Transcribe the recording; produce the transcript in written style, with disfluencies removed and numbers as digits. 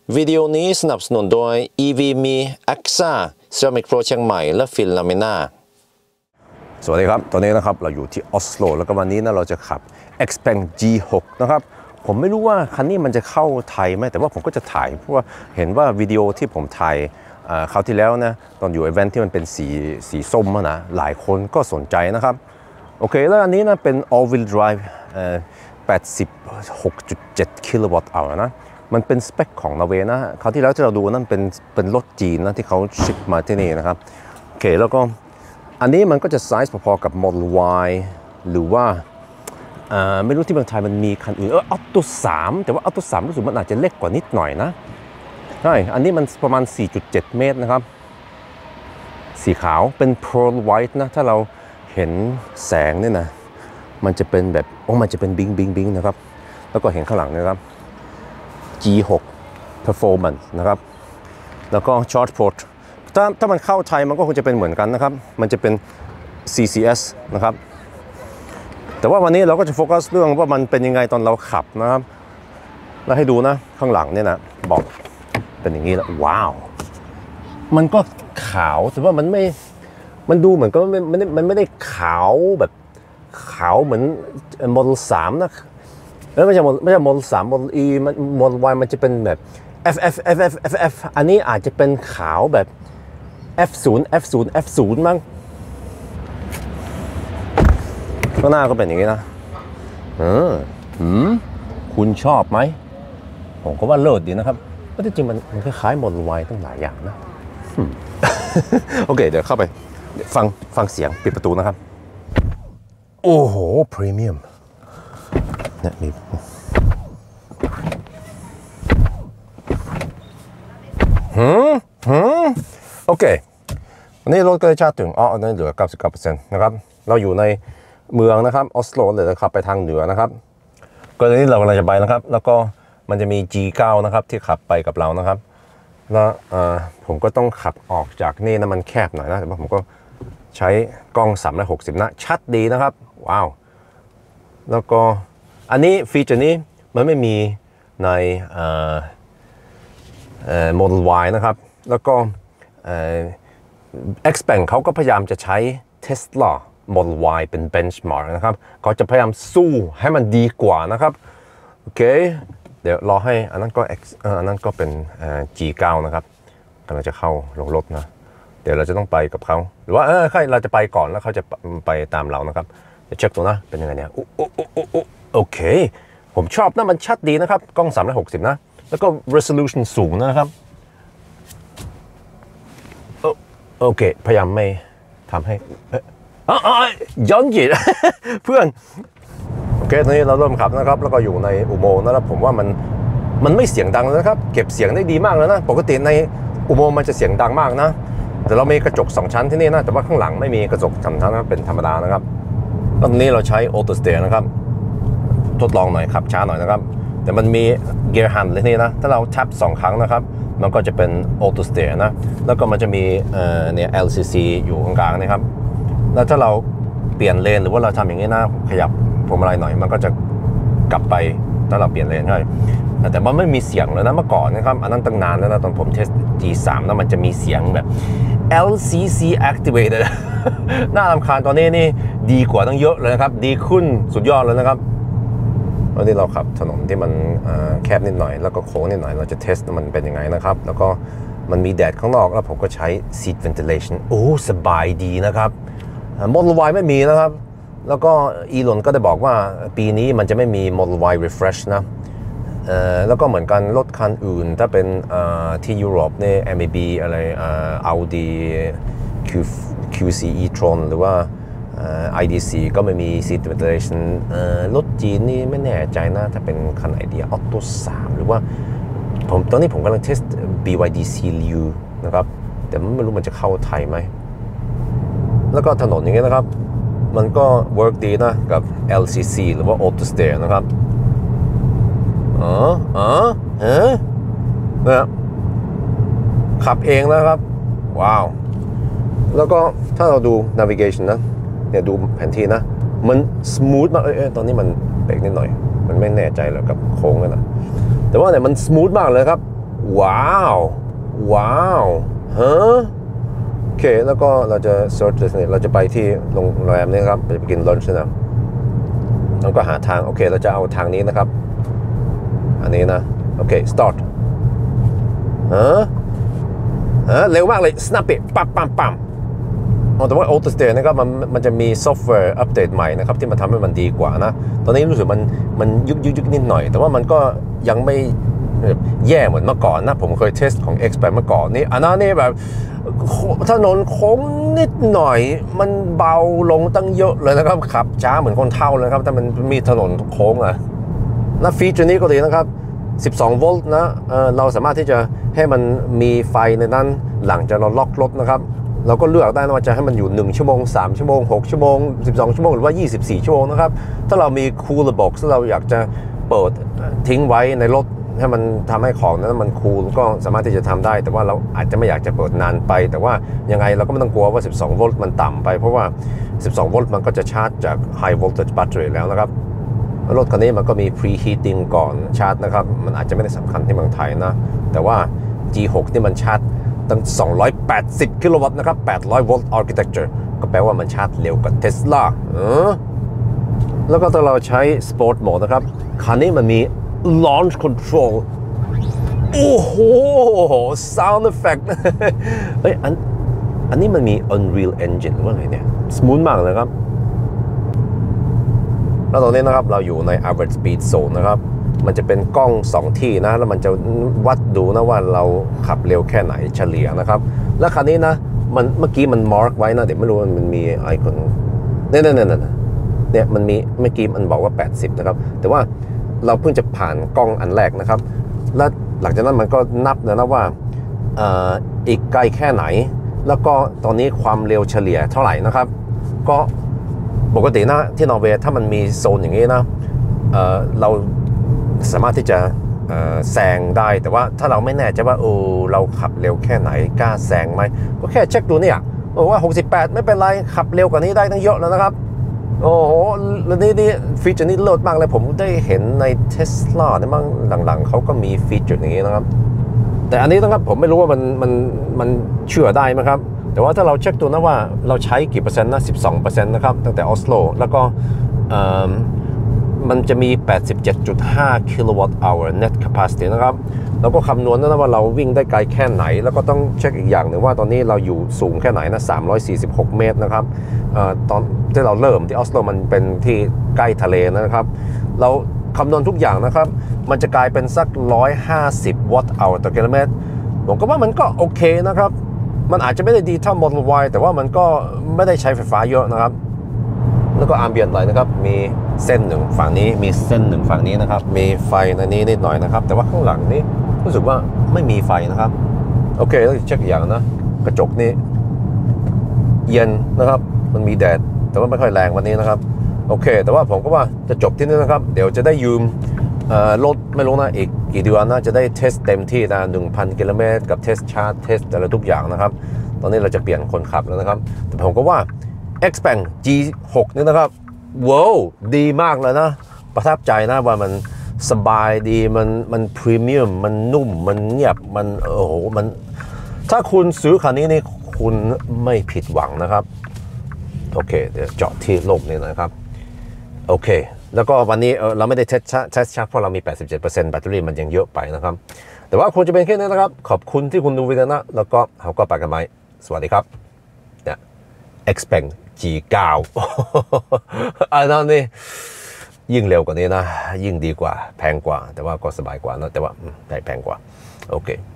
วิดีโอนี้สนับสนุนโดย EV มี AXA Ceramic Pro เชียงใหม่และฟิลลามิน่าสวัสดีครับตอนนี้นะครับเราอยู่ที่ออสโลแล้วก็วันนี้นะเราจะขับ Xpeng G6 นะครับผมไม่รู้ว่าคันนี้มันจะเข้าไทยไหมแต่ว่าผมก็จะถ่ายเพราะว่าเห็นว่าวิดีโอที่ผมถ่ายคราวที่แล้วนะตอนอยู่อีเวนท์ที่มันเป็นสีส้มนะหลายคนก็สนใจนะครับโอเคแล้วอันนี้นะเป็น all wheel drive 86.7 กิโลวัตต์hourนะมันเป็นสเปคของนอร์เวย์นะคราวที่แล้วที่เราดูนั่นเป็นรถจีนนะที่เขาชิปมาที่นี่นะครับโอเคแล้วก็อันนี้มันก็จะไซส์พอๆกับ Model Y หรือว่าไม่รู้ที่เมืองไทยมันมีคันอื่นAuto 3แต่ว่า Auto 3รู้สึกมันอาจจะเล็กกว่านิดหน่อยนะใช่อันนี้มันประมาณ 4.7 เมตรนะครับสีขาวเป็น Pearl White นะถ้าเราเห็นแสงเนี่ยนะมันจะเป็นแบบมันจะเป็นบิงนะครับแล้วก็เห็นข้างหลังนะครับ G6 Performance นะครับแล้วก็ Charge Port ถ้ามันเข้าไทยมันก็คงจะเป็นเหมือนกันนะครับมันจะเป็น CCS นะครับแต่ว่าวันนี้เราก็จะโฟกัสเรื่องว่ามันเป็นยังไงตอนเราขับนะครับแล้วให้ดูนะข้างหลังเนี่ยนะบอกเป็นอย่างนี้แล้วว้าวมันก็ขาวแต่ว่ามันดูเหมือนก็มันไม่ได้ขาวแบบขาวเหมือน Model 3นะไม่ใช่ Model 3 Model E Model Y มันจะเป็นแบบ F อันนี้อาจจะเป็นขาวแบบ F0 มั้งข้างหน้าก็เป็นอย่างนี้นะคุณชอบไหมผมก็ว่าเลิศดีนะครับแต่จริงมันคล้ายๆ Model Y ตั้งหลายอย่างนะโอเคเดี๋ยวเข้าไปฟังเสียงปิดประตูนะครับโอ้โหพรีเมียมเนี่ยมีโอเควันนี้รถก็จะชาร์จถึงอันนี้เหลือ 99% นะครับเราอยู่ในเมืองนะครับออสโลเดี๋ยวจะขับไปทางเหนือนะครับก็ตอนนี้เรากำลังจะไปนะครับแล้วก็มันจะมี G9 นะครับที่ขับไปกับเรานะครับแล้วผมก็ต้องขับออกจากนี่นะมันแคบหน่อยนะแต่ว่าผมก็ใช้กล้อง360นะชัดดีนะครับว้าวแล้วก็อันนี้ฟีเจอร์นี้มันไม่มีในModel Y นะครับแล้วก็Xpeng เขาก็พยายามจะใช้ Tesla Model Y เป็น benchmark นะครับเขาจะพยายามสู้ให้มันดีกว่านะครับโอเคเดี๋ยวรอให้อันนั้นก็เป็นG9 นะครับกำลังจะเข้าลงรถนะเดี๋ยวเราจะต้องไปกับเขาหรือว่าเราจะไปก่อนแล้วเขาจะไปตามเรานะครับเดี๋ยวเช็คตัวนะเป็นยังไงเนี่ยโอเคผมชอบนะมันชัดดีนะครับกล้อง360นะแล้วก็ resolution สูงนะครับโอเคพยายามไม่ทำให้ย้อนจิต เพื่อนโอเคตอนนี้เราเริ่มขับนะครับแล้วก็อยู่ในอุโมงค์นะครับผมว่ามันไม่เสียงดังนะครับเก็บเสียงได้ดีมากแล้วนะปกติในอุโมงค์มันจะเสียงดังมากนะแต่เรามีกระจก2ชั้นที่นี่นะแต่ว่าข้างหลังไม่มีกระจก2ชั้นนะเป็นธรรมดานะครับตอนนี้เราใช้ Auto Steer นะครับทดลองหน่อยขับช้าหน่อยนะครับแต่มันมี Gear Hand เลยนี่นะถ้าเราแท็บ2 ครั้งนะครับมันก็จะเป็น Auto Steer นะแล้วก็มันจะมีเนี่ย LCC อยู่ตรงกลางนะครับแล้วถ้าเราเปลี่ยนเลนหรือว่าเราทำอย่างนี้นะขยับพวงมาลัยหน่อยมันก็จะกลับไปถ้าเราเปลี่ยนเลนใช่แต่มันไม่มีเสียงเลยนะเมื่อก่อนนะครับอันนั้นตั้งนานแล้วนะตอนผมเทส G3 แล้วมันจะมีเสียงแบบ LCC activated น่ารำคาญตอนนี้นี่ดีกว่าตั้งเยอะเลยนะครับดีขึ้นสุดยอดเลยนะครับตอนนี้เราขับถนนที่มันแคบนิดหน่อยแล้วก็โค้งนิดหน่อยเราจะเทสมันเป็นยังไงนะครับแล้วก็มันมีแดดข้างนอกแล้วผมก็ใช้ seat ventilation โอ้สบายดีนะครับModel Y ไม่มีนะครับแล้วก็อีลอนก็ได้บอกว่าปีนี้มันจะไม่มี Model Y refresh นะแล้วก็เหมือนกันรถคันอื่นถ้าเป็นที่ยุโรปเนี่ย MEB อะไรAudi QC e-tron หรือว่าIDC ก็ไม่มี seat ventilation รถจีนนี่ไม่แน่ใจนะถ้าเป็นคันไหนดี Auto 3 หรือว่าตอนนี้ผมกำลังเทส BYD Sea-Lew นะครับแต่ไม่รู้มันจะเข้าไทยไหมแล้วก็ถนนอย่างเงี้ยนะครับมันก็ work ดีนะกับ LCC หรือว่า Auto Steer นะครับเนี่ยขับเองแล้วครับว้าวแล้วก็ถ้าเราดู navigation นะเนี่ยดูแผนที่นะมัน smooth มากตอนนี้มันเบรกนิดหน่อยมันไม่แน่ใจเลยกับโค้งนะแต่ว่าเนี่ยมัน smooth มากเลยครับว้าวว้าวฮะโอเคแล้วก็เราจะ search เราจะไปที่โรงแรมนี่ครับไปกิน lunch นะแล้วก็หาทางโอเคเราจะเอาทางนี้นะครับอันนี้นะโอเค start เร็วมากเลย snap it ปั๊มแต่ว่า Auto Stay นะครับมันจะมีซอฟต์แวร์อัปเดตใหม่นะครับที่มันทำให้มันดีกว่านะตอนนี้รู้สึกมันยุกนิดหน่อยแต่ว่ามันก็ยังไม่แย่เหมือนเมื่อก่อนนะผมเคยเทสของ X ไปเมื่อก่อนนี่อันนั้นนี่แบบถนนโค้งนิดหน่อยมันเบาลงตั้งเยอะเลยนะครับขับช้าเหมือนคนเฒ่าเลยครับแต่มันมีถนนโค้งอะนะฟีเจอร์นี้ก็ดีนะครับ12 โวลต์นะเราสามารถที่จะให้มันมีไฟในนั้นหลังจากเราล็อกรถนะครับเราก็เลือกได้ว่าจะให้มันอยู่1ชั่วโมง3ชั่วโมง6ชั่วโมง12ชั่วโมงหรือว่า24ชั่วโมงนะครับถ้าเรามี Cooler Box ถ้าเราอยากจะเปิดทิ้งไว้ในรถให้มันทำให้ของนั้นมันคูลก็สามารถที่จะทำได้แต่ว่าเราอาจจะไม่อยากจะเปิดนานไปแต่ว่ายังไงเราก็ไม่ต้องกลัวว่า12 โวลต์มันต่ำไปเพราะว่า12 โวลต์มันก็จะชาร์จจาก High Voltage Battery แล้วนะครับรถคันนี้มันก็มี Preheating ก่อนชาร์จนะครับมันอาจจะไม่ได้สำคัญที่เมืองไทยนะแต่ว่า G6 ที่มันชาร์จตั้ง280 กิโลวัตต์นะครับ800 โวลต์ Architecture ก็แปลว่ามันชาร์จเร็วกว่า Tesla แล้วก็ถ้าเราใช้ Sport Mode นะครับคันนี้มันมี Launch Control โอ้โห Sound Effect เฮ้ยอันนี้มันมี Unreal Engine หรือว่าไงเนี่ย Smooth มากเลยครับแล้วตอนนี้นะครับเราอยู่ใน Average Speed Zone นะครับมันจะเป็นกล้อง2ที่นะแล้วมันจะวัดดูนะว่าเราขับเร็วแค่ไหนเฉลี่ยนะครับแล้วคันนี้นะมันเมื่อกี้มันมาร์กไว้นะเดี๋ยวไม่รู้มันมีไอคอนเนี่ยมันมีเมื่อกี้มันบอกว่า80นะครับแต่ว่าเราเพิ่งจะผ่านกล้องอันแรกนะครับแล้วหลังจากนั้นมันก็นับนะว่าอีกไกลแค่ไหนแล้วก็ตอนนี้ความเร็วเฉลี่ยเท่าไหร่นะครับก็ปกตินะที่นอร์เวย์ถ้ามันมีโซนอย่างนี้นะเราสามารถที่จะแซงได้แต่ว่าถ้าเราไม่แน่ใจว่าเราขับเร็วแค่ไหนกล้าแซงไหมก็แค่เช็คดูเนี่ยว่า68ไม่เป็นไรขับเร็วกว่านี้ได้ตั้งเยอะแล้วนะครับโอ้โหแล้วนี่ฟีเจอร์นี้เลิศมากเลยผมได้เห็นใน Tesla เนี่ยมั้งหลังๆเขาก็มีฟีเจอร์อย่างนี้นะครับแต่อันนี้นะครับผมไม่รู้ว่ามันเชื่อได้ไหมครับแต่ว่าถ้าเราเช็คดูนะว่าเราใช้กี่เปอร์เซ็นต์นะ 12% นะครับตั้งแต่ออสโลแล้วก็มันจะมี 87.5 กิโลวัตต์ชั่วโมง net capacity นะครับแล้วก็คำนวณนะว่าเราวิ่งได้ไกลแค่ไหนแล้วก็ต้องเช็คอีกอย่างหนึ่งว่าตอนนี้เราอยู่สูงแค่ไหนนะ346 เมตรนะครับตอนที่เราเริ่มที่ออสโลมันเป็นที่ใกล้ทะเลนะครับเราคำนวณทุกอย่างนะครับมันจะกลายเป็นสัก150 วัตต์ต่อกิโลเมตรผมก็ว่ามันก็โอเคนะครับมันอาจจะไม่ได้ดีเท่า Model Y แต่ว่ามันก็ไม่ได้ใช้ไฟฟ้าเยอะนะครับแล้วก็ Ambient Light นะครับมีเส้นหนึ่งฝั่งนี้มีเส้นหนึ่งฝั่งนี้นะครับมีไฟในนี้นิดหน่อยนะครับแต่ว่าข้างหลังนี้รู้สึกว่าไม่มีไฟนะครับโอเคแล้วเช็คอย่างนะกระจกนี้เย็นนะครับมันมีแดดแต่ว่าไม่ค่อยแรงวันนี้นะครับโอเคแต่ว่าผมก็ว่าจะจบที่นี่นะครับเดี๋ยวจะได้ยืมรถไม่รู้นะอีกกี่เดือนนะจะได้เทสเต็มที่นะ 1,000 กิโลเมตรกับเทสชาร์จเทสอะไรทุกอย่างนะครับตอนนี้เราจะเปลี่ยนคนขับแล้วนะครับแต่ผมก็ว่า Xpeng G6 นี่นะครับว้าวดีมากเลยนะประทับใจนะว่ามันสบายดีมันพรีเมียมมันนุ่มมันเงียบมันโอ้โหมันถ้าคุณซื้อคันนี้นี่คุณไม่ผิดหวังนะครับโอเคเดี๋ยวเจาะที่ลมนี่นะครับโอเคแล้วก็วันนี้เราไม่ได้เทสชาร์จเพราะเรามี 87% แบตเตอรี่มันยังเยอะไปนะครับแต่ว่าควรจะเป็นแค่นี้นะครับขอบคุณที่คุณดูวิดีโอนะแล้วก็เขาก็ไปกันไหมสวัสดีครับเนี่ย Xpeng G9 อันนั้นนี่ยิ่งเร็วกว่านี้นะยิ่งดีกว่าแพงกว่าแต่ว่าก็สบายกว่านะแต่ว่าแพงกว่าโอเค